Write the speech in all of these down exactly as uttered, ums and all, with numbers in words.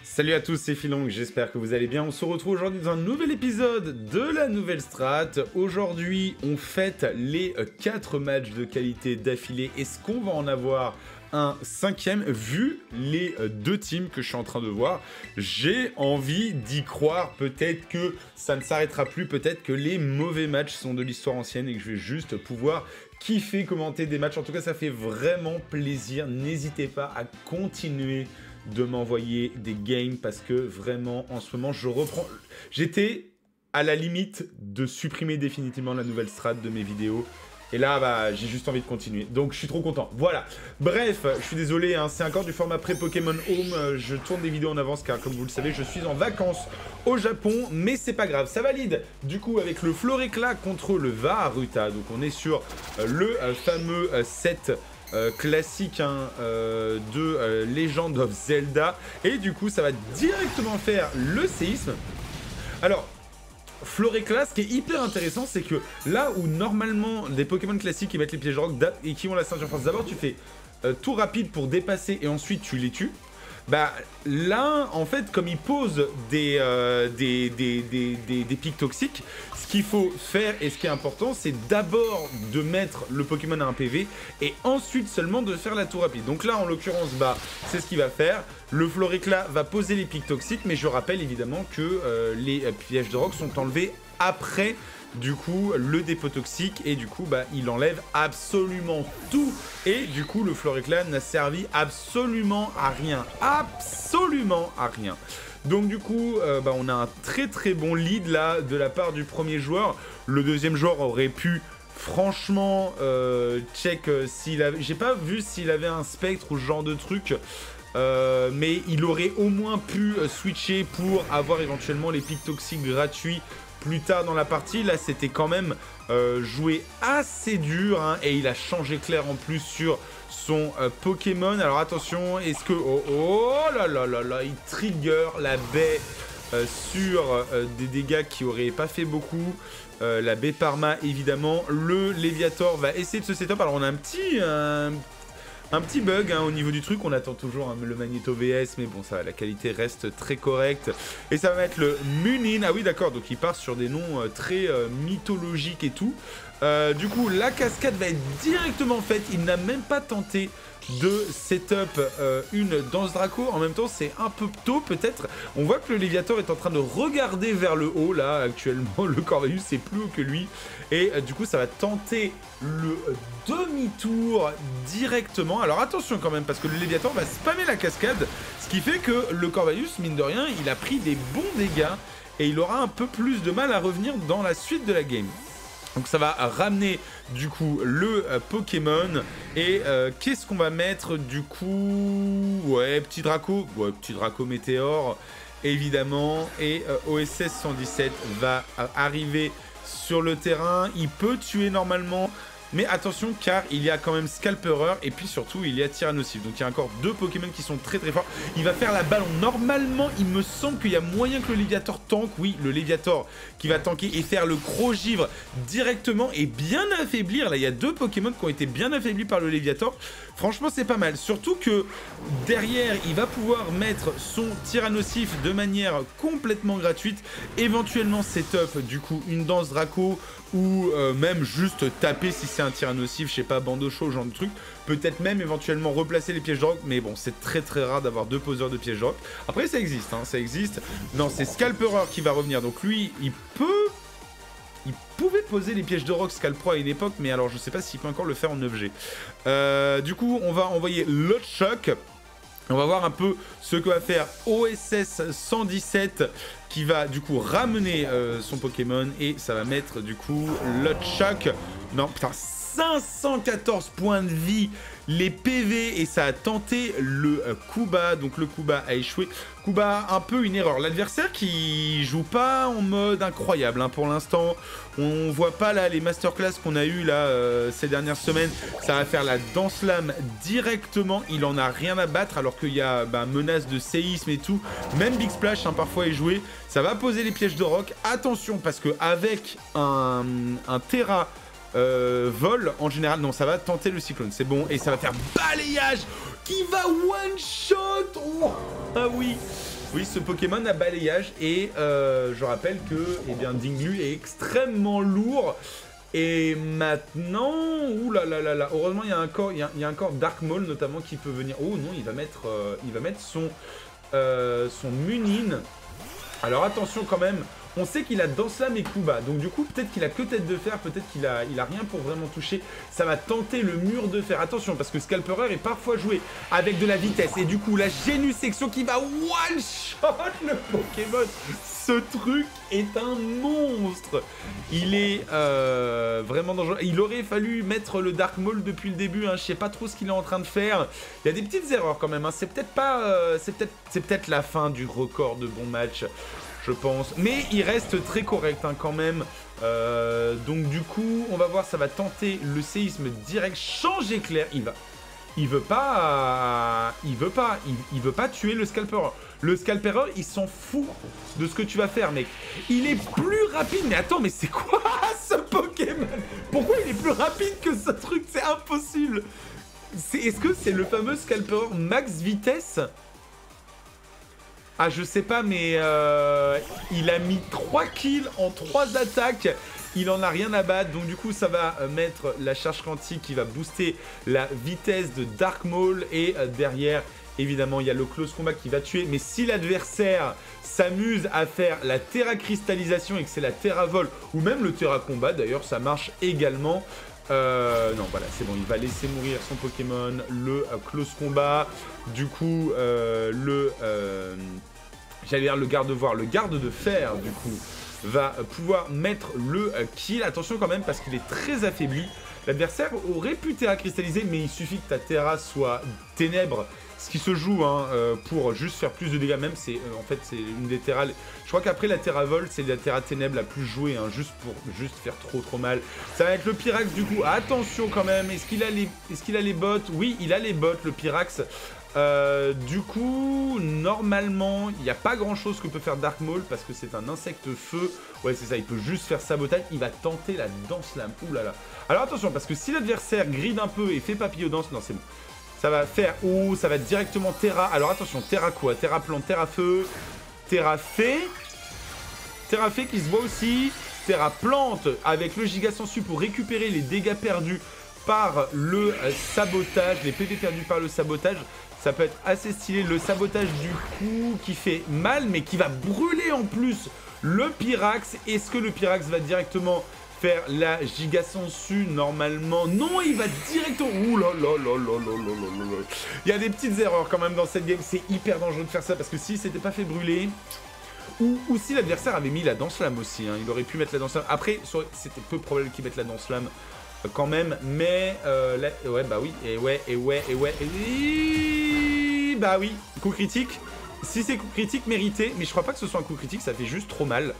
Salut à tous, c'est Philong, j'espère que vous allez bien. On se retrouve aujourd'hui dans un nouvel épisode de la nouvelle strat. Aujourd'hui, on fête les quatre matchs de qualité d'affilée. Est-ce qu'on va en avoir un cinquième? Vu les deux teams que je suis en train de voir, j'ai envie d'y croire. Peut-être que ça ne s'arrêtera plus, peut-être que les mauvais matchs sont de l'histoire ancienne et que je vais juste pouvoir kiffer, commenter des matchs. En tout cas, ça fait vraiment plaisir. N'hésitez pas à continuer de m'envoyer des games parce que vraiment en ce moment je reprends, j'étais à la limite de supprimer définitivement la nouvelle strat de mes vidéos et là bah j'ai juste envie de continuer, donc je suis trop content. Voilà, bref, je suis désolé hein, c'est encore du format pré-Pokémon Home, je tourne des vidéos en avance car comme vous le savez je suis en vacances au Japon, mais c'est pas grave, ça valide du coup avec le Floréclat contre le Vaharuta. Donc on est sur euh, le euh, fameux euh, set Euh, classique hein, euh, de euh, Legend of Zelda, et du coup ça va directement faire le séisme. Alors Floréclat, ce qui est hyper intéressant, c'est que là où normalement des Pokémon classiques qui mettent les pièges de roc et qui ont la ceinture force, d'abord tu fais euh, tout rapide pour dépasser et ensuite tu les tues. Bah là, en fait, comme il pose des, euh, des, des, des, des, des pics toxiques, ce qu'il faut faire et ce qui est important, c'est d'abord de mettre le Pokémon à un P V et ensuite seulement de faire la tour rapide. Donc là, en l'occurrence, bah, c'est ce qu'il va faire. Le Floréclat va poser les pics toxiques, mais je rappelle évidemment que euh, les euh, pièges de roc sont enlevés après du coup le dépôt toxique, et du coup bah il enlève absolument tout, et du coup le Floréclat n'a servi absolument à rien, absolument à rien. Donc du coup euh, bah, on a un très très bon lead là de la part du premier joueur. Le deuxième joueur aurait pu franchement euh, check euh, s'il avait, j'ai pas vu s'il avait un spectre ou ce genre de truc. Euh, mais il aurait au moins pu euh, switcher pour avoir éventuellement les pics toxiques gratuits plus tard dans la partie. Là c'était quand même euh, joué assez dur hein, et il a changé clair en plus sur son euh, Pokémon. Alors attention, est-ce que... Oh, oh là là là là, il trigger la baie euh, sur euh, des dégâts qui auraient pas fait beaucoup. Euh, la baie Parma évidemment. Le Léviator va essayer de se setup. Alors on a un petit... Euh, Un petit bug hein, au niveau du truc, on attend toujours hein, le Magneto V S, mais bon, ça va, la qualité reste très correcte. Et ça va être le Munin. Ah oui, d'accord, donc il part sur des noms euh, très euh, mythologiques et tout. Euh, du coup, la cascade va être directement faite. Il n'a même pas tenté de setup euh, une danse Draco. En même temps, c'est un peu tôt peut-être. On voit que le Léviator est en train de regarder vers le haut là actuellement. Le Corvalus c'est plus haut que lui. Et euh, du coup, ça va tenter le demi-tour directement. Alors attention quand même, parce que le Léviator va spammer la cascade. Ce qui fait que le Corvalus, mine de rien, il a pris des bons dégâts. Et il aura un peu plus de mal à revenir dans la suite de la game. Donc ça va ramener du coup le euh, Pokémon. Et euh, qu'est-ce qu'on va mettre du coup? Ouais, petit Draco. Ouais, petit Draco Météore, évidemment. Et euh, O S S cent dix-sept va euh, arriver sur le terrain. Il peut tuer normalement. Mais attention, car il y a quand même Scalpereur et puis surtout il y a Tyrannosif. Donc il y a encore deux Pokémon qui sont très très forts. Il va faire la ballon. Normalement, il me semble qu'il y a moyen que le Léviator tank. Oui, le Léviator qui va tanker et faire le Gros-Givre directement et bien affaiblir. Là, il y a deux Pokémon qui ont été bien affaiblis par le Léviator. Franchement, c'est pas mal. Surtout que derrière, il va pouvoir mettre son Tyrannosif de manière complètement gratuite. Éventuellement, setup du coup une danse Draco ou euh, même juste taper si c'est un Tyrannosif, je sais pas, bandeau chaud, genre de truc. Peut-être même éventuellement replacer les pièges de roc, mais bon, c'est très très rare d'avoir deux poseurs de pièges de roc. Après, ça existe, hein, ça existe. Non, c'est Scalpereur qui va revenir, donc lui, il peut... Il pouvait poser les pièges de roc Scalpro à une époque, mais alors je sais pas s'il peut encore le faire en neuf G. Euh, du coup, on va envoyer l'autre choc. On va voir un peu ce que va faire O S S cent dix-sept qui va du coup ramener euh, son Pokémon et ça va mettre du coup l'autre choc. Non, putain, cinq cent quatorze points de vie, les P V, et ça a tenté le euh, coup bas. Donc le coup bas a échoué. Coup bas, un peu une erreur. L'adversaire qui joue pas en mode incroyable hein, pour l'instant. On voit pas là les masterclass qu'on a eu là euh, ces dernières semaines. Ça va faire la danse lame directement. Il en a rien à battre alors qu'il y a bah, menace de séisme et tout. Même Big Splash hein, parfois est joué. Ça va poser les pièges de roc. Attention parce que avec un, un Terra euh, vol en général, non, ça va tenter le cyclone. C'est bon et ça va faire balayage qui va one shot. Oh, ah oui. Oui, ce Pokémon a balayage et euh, je rappelle que eh bien, Dinglu est extrêmement lourd. Et maintenant, ouh là là là là, heureusement il y a encore, il y a, il y a encore Dark Maul notamment qui peut venir. Oh non, il va mettre, euh, il va mettre son, euh, son Munin. Alors attention quand même. On sait qu'il a Danslam et Kuba, donc du coup peut-être qu'il a que tête de fer, peut-être qu'il a, il a rien pour vraiment toucher. Ça va tenter le mur de fer, attention parce que Scalperer est parfois joué avec de la vitesse. Et du coup la Génusection qui va one-shot le Pokémon. Ce truc est un monstre. Il est euh, vraiment dangereux. Il aurait fallu mettre le Dark Maul depuis le début, hein. Je sais pas trop ce qu'il est en train de faire. Il y a des petites erreurs quand même, hein. C'est peut-être pas, euh, c'est peut-être, c'est peut-être la fin du record de bons matchs. Je pense, mais il reste très correct hein, quand même. Euh, donc du coup, on va voir, ça va tenter le séisme direct, change éclair. Il va, il veut pas, il veut pas, il, il veut pas tuer le Scalperer. Le Scalperer, il s'en fout de ce que tu vas faire, mec. Il est plus rapide. Mais attends, mais c'est quoi ce Pokémon? Pourquoi il est plus rapide que ce truc? C'est impossible. Est-ce que c'est le fameux Scalperer max vitesse? Ah, je sais pas, mais euh, il a mis trois kills en trois attaques. Il en a rien à battre. Donc, du coup, ça va mettre la charge quantique qui va booster la vitesse de Dark Maul. Et euh, derrière, évidemment, il y a le close combat qui va tuer. Mais si l'adversaire s'amuse à faire la Terra Cristallisation et que c'est la Terra Vol ou même le Terra Combat, d'ailleurs, ça marche également. Euh, non, voilà, c'est bon, il va laisser mourir son Pokémon, le euh, close combat, du coup, euh, le, euh, j'allais dire le garde-voir, le garde de fer, du coup, va pouvoir mettre le euh, kill. Attention quand même, parce qu'il est très affaibli. L'adversaire aurait pu Terra cristalliser, mais il suffit que ta Terra soit ténèbres, ce qui se joue hein, euh, pour juste faire plus de dégâts. Même, c'est euh, en fait, c'est une des Terra. Je crois qu'après la Terra Vol, c'est la Terra Ténèbres la plus jouée, hein, juste pour juste faire trop trop mal. Ça va être le Pyrax du coup. Attention quand même. Est-ce qu'il a les, est-ce qu'il a les bottes? Oui, il a les bottes, le Pyrax. Euh, du coup, normalement, il n'y a pas grand chose que peut faire Dark Maul parce que c'est un insecte feu. Ouais, c'est ça, il peut juste faire sabotage. Il va tenter la danse lame. Ouh là là. Alors attention, parce que si l'adversaire gride un peu et fait papillon danse, non, c'est bon. Ça va faire. Oh, ça va directement Terra. Alors attention, Terra quoi? Terra plante, Terra feu, Terra fée. Terra fée qui se voit aussi. Terra plante avec le giga sensu pour récupérer les dégâts perdus par le sabotage, les P V perdus par le sabotage. Ça peut être assez stylé. Le sabotage du coup qui fait mal mais qui va brûler en plus le Pyrax. Est-ce que le Pyrax va directement faire la giga sensu normalement? Non, il va directement... Ouh là là là là là là là là. Il y a des petites erreurs quand même dans cette game. C'est hyper dangereux de faire ça parce que s'il s'était pas fait brûler... Ou, ou si l'adversaire avait mis la danse-lame aussi, hein, il aurait pu mettre la danse-lame. Après, c'était peu probable qu'il mette la danse-lame euh, quand même, mais... Euh, là, ouais, bah oui, et ouais, et ouais, et ouais, et... Bah oui, coup critique. Si c'est coup critique, mérité, mais je crois pas que ce soit un coup critique, ça fait juste trop mal.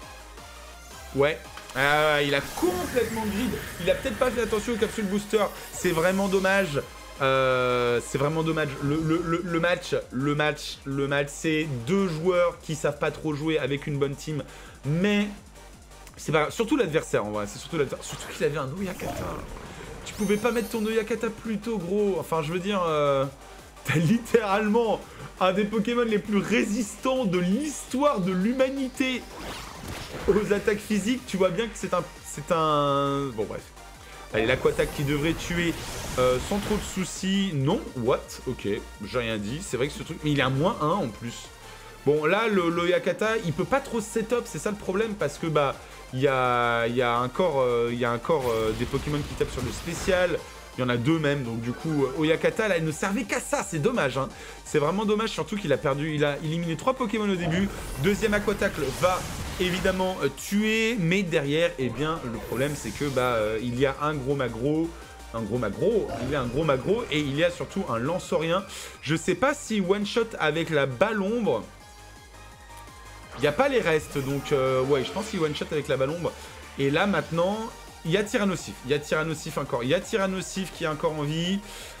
Ouais. Ah, il a complètement grid. Il a peut-être pas fait attention aux capsules booster. C'est vraiment dommage. Euh, c'est vraiment dommage. Le, le, le, le match, le match, le match, c'est deux joueurs qui savent pas trop jouer avec une bonne team. Mais c'est pas surtout l'adversaire en vrai. C'est surtout l'adversaire. Surtout qu'il avait un Oyakata. Tu pouvais pas mettre ton Oyakata plus tôt, gros. Enfin, je veux dire, euh, t'as littéralement un des Pokémon les plus résistants de l'histoire de l'humanité aux attaques physiques. Tu vois bien que c'est un, c'est un. Bon bref. Allez, l'Aquatak qui devrait tuer euh, sans trop de soucis. Non, what? Ok, j'ai rien dit. C'est vrai que ce truc... Mais il est à moins un en plus. Bon, là, le, le Yakata, il peut pas trop setup. C'est ça le problème parce que, bah, il y a, y a encore, euh, y a encore euh, des Pokémon qui tapent sur le spécial. Il y en a deux même. Donc, du coup, Oyakata, là, il ne servait qu'à ça. C'est dommage, hein. C'est vraiment dommage, surtout qu'il a perdu... Il a éliminé trois Pokémon au début. Deuxième Aquatacle va... évidemment euh, tué, mais derrière, eh bien, le problème c'est que bah euh, il y a un gros magro, un gros magro, il y a un gros magro et il y a surtout un lanceurien. Je sais pas si one shot avec la balle ombre. Il n'y a pas les restes, donc euh, ouais, je pense qu'il one shot avec la balle ombre. Et là maintenant, il y a Tyrannosif, il y a Tyrannosif encore, il y a Tyrannosif qui est encore en vie.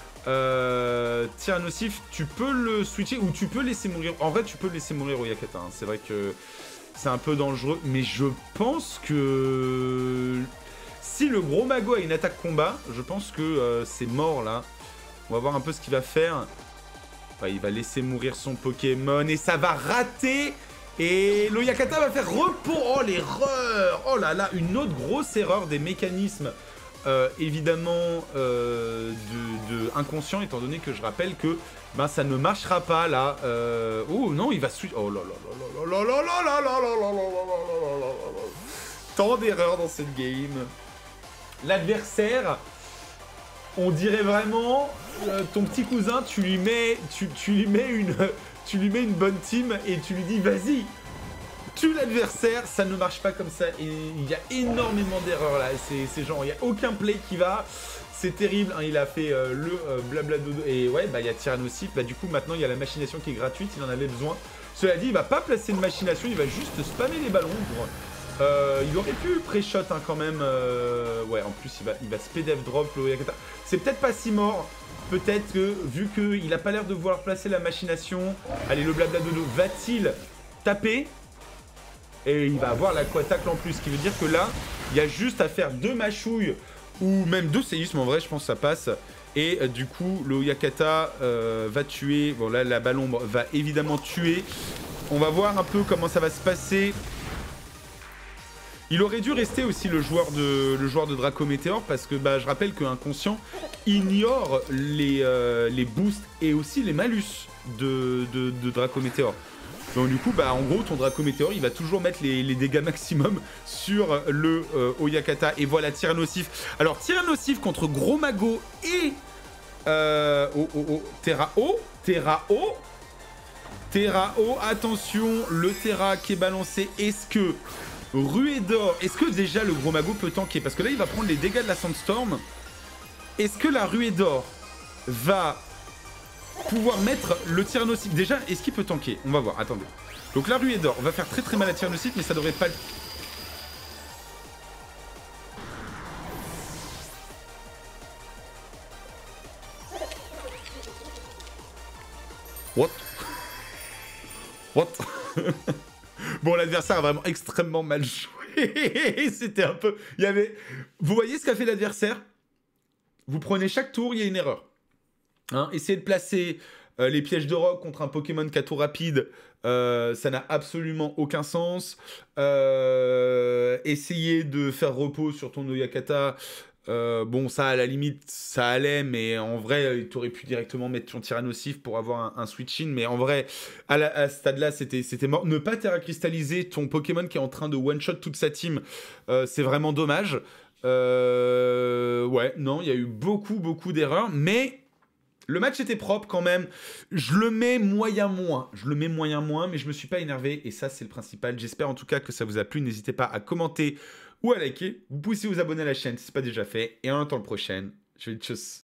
Euh, Tyrannosif, tu peux le switcher ou tu peux laisser mourir. En vrai, tu peux laisser mourir au Yakata. Hein. C'est vrai que c'est un peu dangereux, mais je pense que si le gros mago a une attaque combat, je pense que euh, c'est mort là. On va voir un peu ce qu'il va faire. Ouais, il va laisser mourir son Pokémon et ça va rater. Et l'Oyakata va faire repos. Oh, l'erreur. Oh là là, une autre grosse erreur des mécanismes, euh, évidemment, euh, de, de inconscient, étant donné que je rappelle que ben, ça ne marchera pas, là. Euh... Oh, non, il va... Oh là là là là là là là là là là là là là là là. Tant d'erreurs dans cette game. L'adversaire, on dirait vraiment... Euh, ton petit cousin, tu lui mets... Tu, tu lui mets une... Tu lui mets une bonne team et tu lui dis vas-y, tue l'adversaire, ça ne marche pas comme ça. Et il y a énormément d'erreurs là, c'est genre, il n'y a aucun play qui va, c'est terrible, hein, il a fait euh, le euh, blabla dodo, et ouais, bah il y a Tyrannosif, bah du coup maintenant il y a la machination qui est gratuite, il en avait besoin. Cela dit, il va pas placer de machination, il va juste spammer les ballons pour... Euh, il aurait pu pré-shot hein, quand même, euh... ouais en plus il va, il va speed F drop le Yakata. C'est peut-être pas si mort. Peut-être que, vu qu'il n'a pas l'air de vouloir placer la machination, allez, le blabla dodo va-t-il taper? Et il va avoir l'aquatacle en plus, ce qui veut dire que là, il y a juste à faire deux mâchouilles, ou même deux séismes, en vrai, je pense que ça passe. Et euh, du coup, le Yakata euh, va tuer, bon là, la Ballombre va évidemment tuer. On va voir un peu comment ça va se passer. Il aurait dû rester aussi le joueur de, le joueur de Draco Météor parce que bah, je rappelle qu'Inconscient ignore les, euh, les boosts et aussi les malus de, de, de Draco Météor. Donc du coup, bah, en gros, ton Draco Météor, il va toujours mettre les, les dégâts maximum sur le euh, Oyakata. Et voilà, Tyrannosif. Alors, Tyrannosif contre Gros Mago et... Euh, oh, oh, oh, Terra O, Terra O, Terra O, attention, le Terra qui est balancé, est-ce que... Ruée d'or, est-ce que déjà le Gros Mago peut tanker? Parce que là il va prendre les dégâts de la Sandstorm. Est-ce que la Ruée d'or va pouvoir mettre le Tyrannosif? Déjà, est-ce qu'il peut tanker? On va voir, attendez. Donc la Ruée d'or va faire très très mal à Tyrannosif, mais ça devrait pas le... What? What? Bon, l'adversaire a vraiment extrêmement mal joué. C'était un peu... Il y avait... Vous voyez ce qu'a fait l'adversaire? Vous prenez chaque tour, il y a une erreur. Hein, essayez de placer euh, les pièges de roc contre un Pokémon qui a tour rapide, euh, ça n'a absolument aucun sens. Euh, essayez de faire repos sur ton Oyakata. Euh, bon, ça, à la limite, ça allait, mais en vrai, tu aurais pu directement mettre ton Tyrannosif pour avoir un, un switch-in, mais en vrai, à, la, à ce stade-là, c'était mort. Ne pas terra cristalliser ton Pokémon qui est en train de one-shot toute sa team, euh, c'est vraiment dommage. Euh, ouais, non, il y a eu beaucoup, beaucoup d'erreurs, mais le match était propre quand même. Je le mets moyen-moins, je le mets moyen-moins, mais je me suis pas énervé, et ça, c'est le principal. J'espère en tout cas que ça vous a plu. N'hésitez pas à commenter ou à liker. Vous pouvez aussi vous abonner à la chaîne si ce n'est pas déjà fait. Et en attendant le prochain, je vais tchuss.